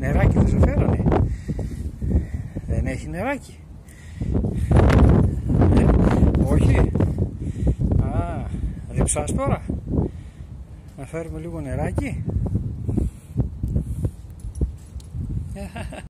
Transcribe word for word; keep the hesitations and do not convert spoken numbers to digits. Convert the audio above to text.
Νεράκι δεν σου φέρανε? Δεν έχει νεράκι? Ε, όχι. Α, διψάς τώρα? Να φέρουμε λίγο νεράκι.